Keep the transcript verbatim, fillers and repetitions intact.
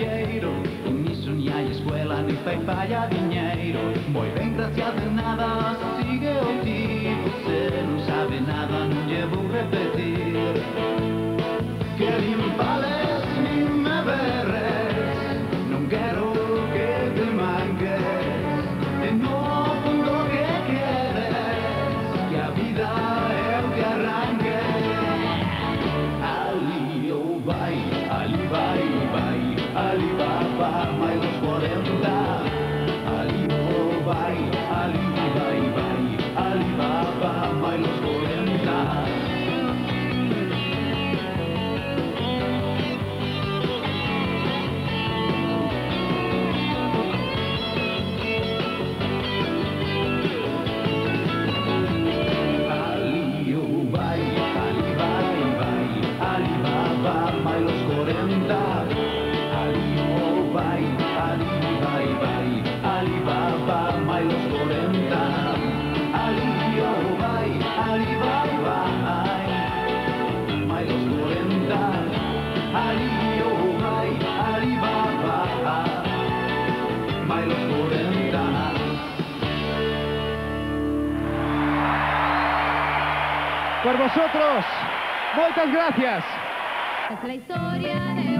dinheiro. Nisso nem há escola, nem fai falha dinheiro. Moi bem, graças de nada, sigue o ti. Você não sabe nada, não devo repetir. Que nem vales, nem me berres. Não quero que te manques. E no fundo que queres, que a vida é o que arranque. Ali eu vai, ali vai, vai, ali vai, vai, mais uns quarenta. Ali eu vai, ali vai, vai, ali vai, vai, mais uns quarenta. Por vosotros, muchas gracias. Es la historia de